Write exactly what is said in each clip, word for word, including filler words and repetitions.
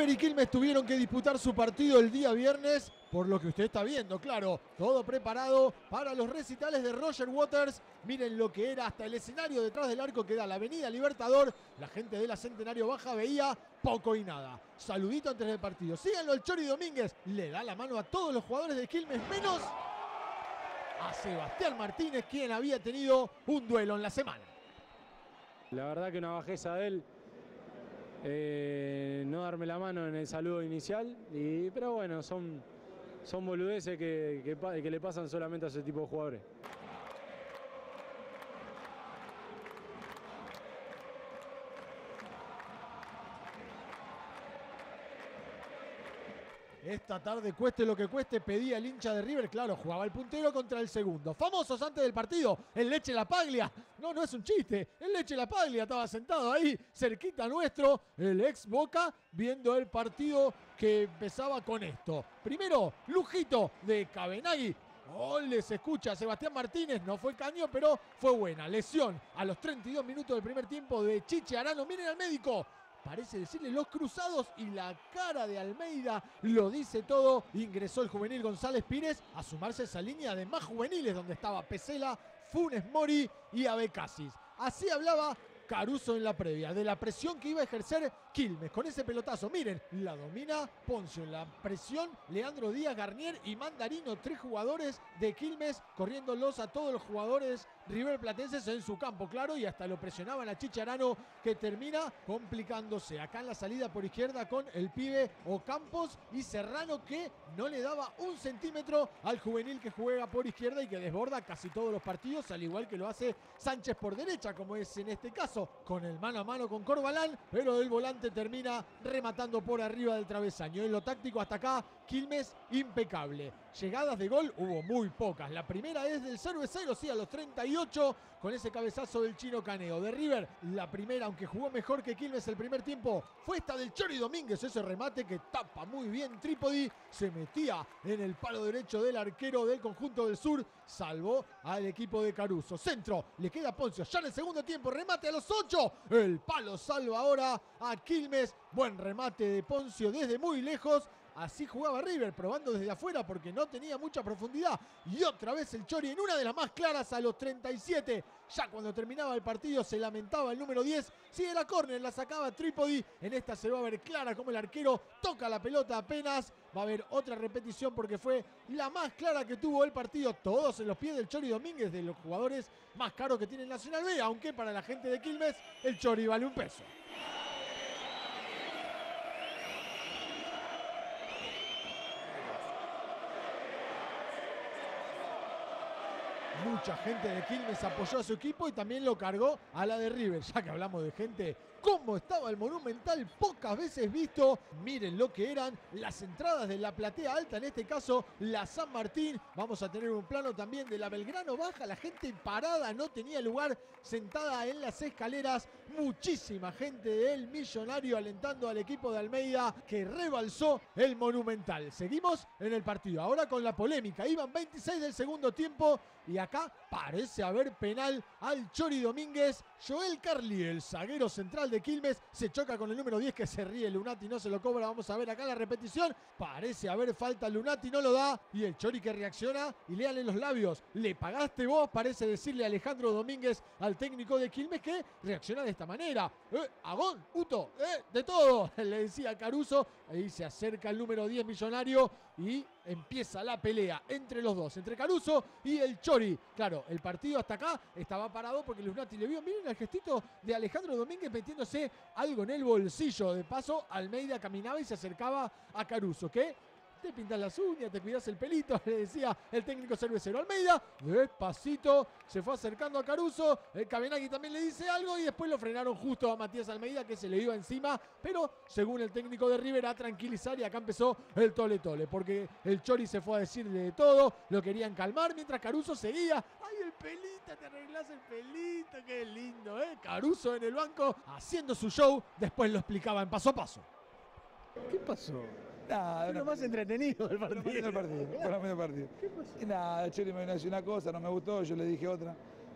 River y Quilmes tuvieron que disputar su partido el día viernes, por lo que usted está viendo, claro, todo preparado para los recitales de Roger Waters. Miren lo que era hasta el escenario detrás del arco que da la avenida Libertador. La gente de la Centenario Baja veía poco y nada. Saludito antes del partido. Síganlo, el Chori Domínguez le da la mano a todos los jugadores de Quilmes, menos a Sebastián Martínez, quien había tenido un duelo en la semana. La verdad que una bajeza de él, eh, no darme la mano en el saludo inicial, y, pero bueno, son, son boludeces que, que, que le pasan solamente a ese tipo de jugadores. Esta tarde, cueste lo que cueste, pedía el hincha de River. Claro, jugaba el puntero contra el segundo. Famosos antes del partido, el Leche La Paglia. No, no es un chiste. El Leche La Paglia estaba sentado ahí, cerquita nuestro, el ex Boca, viendo el partido que empezaba con esto. Primero, lujito de Cabenagui. Oh, les escucha a Sebastián Martínez, no fue caño, pero fue buena. Lesión a los treinta y dos minutos del primer tiempo de Chiche Arano. Miren al médico. Parece decirle los cruzados y la cara de Almeida lo dice todo. Ingresó el juvenil González Pires a sumarse a esa línea de más juveniles donde estaba Pesela, Funes Mori y Abecasis. Así hablaba Caruso en la previa, de la presión que iba a ejercer Quilmes con ese pelotazo. Miren, la domina Poncio en la presión, Leandro Díaz, Garnier y Mandarino, tres jugadores de Quilmes corriéndolos a todos los jugadores riverplatenses en su campo, claro, y hasta lo presionaban a Chicharano, que termina complicándose. Acá en la salida por izquierda con el pibe Ocampos y Serrano, que no le daba un centímetro al juvenil que juega por izquierda y que desborda casi todos los partidos, al igual que lo hace Sánchez por derecha, como es en este caso, con el mano a mano con Corbalán, pero el volante termina rematando por arriba del travesaño. En lo táctico hasta acá, Quilmes impecable. Llegadas de gol hubo muy pocas. La primera es del cero a cero, sí, a los treinta y ocho, con ese cabezazo del Chino Caneo. De River, la primera, aunque jugó mejor que Quilmes el primer tiempo, fue esta del Chori Domínguez. Ese remate que tapa muy bien Trípodi, se metía en el palo derecho del arquero del conjunto del sur, salvó al equipo de Caruso. Centro, le queda a Poncio, ya en el segundo tiempo, remate a los ocho. El palo salva ahora a Quilmes. Buen remate de Poncio desde muy lejos. Así jugaba River, probando desde afuera porque no tenía mucha profundidad. Y otra vez el Chori en una de las más claras a los treinta y siete. Ya cuando terminaba el partido se lamentaba el número diez. Sigue la córner, la sacaba Trípodi. En esta se va a ver clara como el arquero toca la pelota apenas. Va a haber otra repetición porque fue la más clara que tuvo el partido. Todos en los pies del Chori Domínguez, de los jugadores más caros que tiene el Nacional B. Aunque para la gente de Quilmes el Chori vale un peso. Mucha gente de Quilmes apoyó a su equipo y también lo cargó a la de River. Ya que hablamos de gente, cómo estaba el Monumental, pocas veces visto. Miren lo que eran las entradas de la platea alta, en este caso la San Martín. Vamos a tener un plano también de la Belgrano Baja. La gente parada, no tenía lugar, sentada en las escaleras. Muchísima gente del Millonario alentando al equipo de Almeida, que rebalsó el Monumental. Seguimos en el partido, ahora con la polémica. Iban veintiséis del segundo tiempo y acá parece haber penal al Chori Domínguez. Joel Carli, el zaguero central de Quilmes, se choca con el número diez, que se ríe. Lunati no se lo cobra. Vamos a ver acá la repetición. Parece haber falta. Lunati no lo da. Y el Chori que reacciona y léale los labios. Le pagaste vos, parece decirle Alejandro Domínguez al técnico de Quilmes, que reacciona de esta manera. Eh, Agón, Uto, eh, de todo, le decía Caruso. Ahí se acerca el número diez Millonario y empieza la pelea entre los dos, entre Caruso y el Chori. Claro, el partido hasta acá estaba parado porque Lunati le vio. Miren el gestito de Alejandro Domínguez metiéndose algo en el bolsillo. De paso, Almeida caminaba y se acercaba a Caruso, que te pintas las uñas, te cuidas el pelito, le decía el técnico cervecero. Almeida, despacito, se fue acercando a Caruso. El Cabenagui también le dice algo y después lo frenaron justo a Matías Almeida, que se le iba encima. Pero según el técnico de River, a tranquilizar, y acá empezó el tole tole, porque el Chori se fue a decirle de todo, lo querían calmar, mientras Caruso seguía. ¡Ay, el pelito! Te arreglás el pelito, qué lindo, ¿eh? Caruso en el banco haciendo su show, después lo explicaba en paso a paso. ¿Qué pasó? Nada, Fue lo más entretenido del partido. Fue lo partido, fue lo medio partido. ¿Qué pasó? Y nada, el Chori me vino a decir una cosa, no me gustó, yo le dije otra.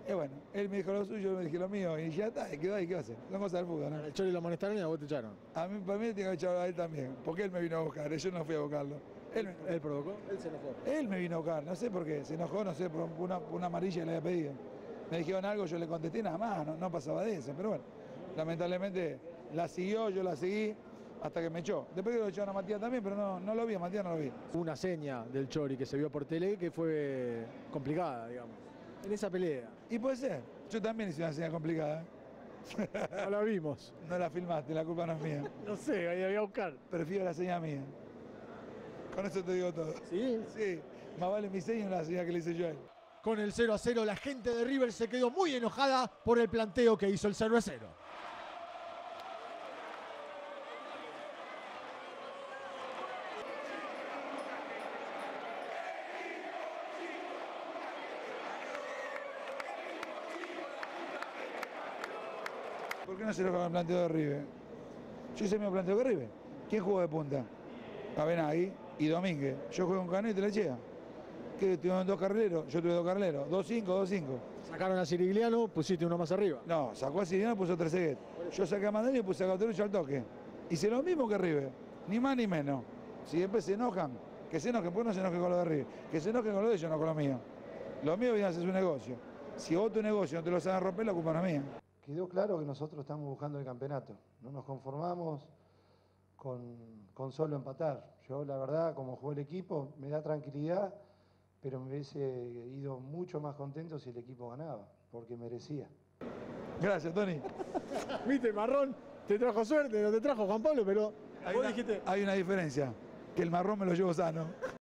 Y bueno, él me dijo lo suyo, yo me dije lo mío, y ya está, y quedó ahí, ¿qué va a hacer? Son cosas del fútbol, ¿no? El Chori lo amonestaron y a vos te echaron. A mí, para mí, tengo que echar a él también, porque él me vino a buscar, yo no fui a buscarlo. Él me, Él provocó, él se enojó. él me vino a buscar, no sé por qué, se enojó, no sé, por una, una amarilla que le había pedido. Me dijeron algo, yo le contesté nada más, no, no pasaba de eso, pero bueno, lamentablemente la siguió, yo la seguí, hasta que me echó. Después que lo echaron a Matías también, pero no, no lo vi, a Matías no lo vi. Una seña del Chori que se vio por tele que fue complicada, digamos, en esa pelea. Y puede ser, yo también hice una señal complicada. No la vimos. No la filmaste, la culpa no es mía. No sé, ahí voy a buscar. Prefiero la señal mía. Con eso te digo todo. ¿Sí? Sí, más vale mi seña que la señal que le hice yo a él. Con el cero a cero, la gente de River se quedó muy enojada por el planteo que hizo el cervecero. ¿Por qué no se enoja con el planteo de River? Yo hice el mismo planteo que River. ¿Quién jugó de punta? Abenagui y Domínguez. Yo jugué con Cano y Telechea. ¿Qué? ¿Tuvieron dos carrileros? Yo tuve dos carrileros. dos cinco, dos cinco. Sacaron a Cirigliano, pusiste uno más arriba. No, sacó a Siriano y puso Trezeguet. Yo saqué a Mandela y puse a Cauterucho al toque. Hice lo mismo que River. Ni más ni menos. Si después se enojan, que se enojen, pues no se enojen con lo de River. Que se enojen con lo de ellos, no con lo mío. Lo mío viene a hacer su negocio. Si vos tu negocio no te lo sabes romper, la culpa no es mía. Quedó claro que nosotros estamos buscando el campeonato. No nos conformamos con, con solo empatar. Yo, la verdad, como jugó el equipo, me da tranquilidad, pero me hubiese ido mucho más contento si el equipo ganaba, porque merecía. Gracias, Tony. Viste, Marrón, te trajo suerte, no te trajo Juan Pablo, pero Hay vos una, dijiste... hay una diferencia, que el marrón me lo llevo sano.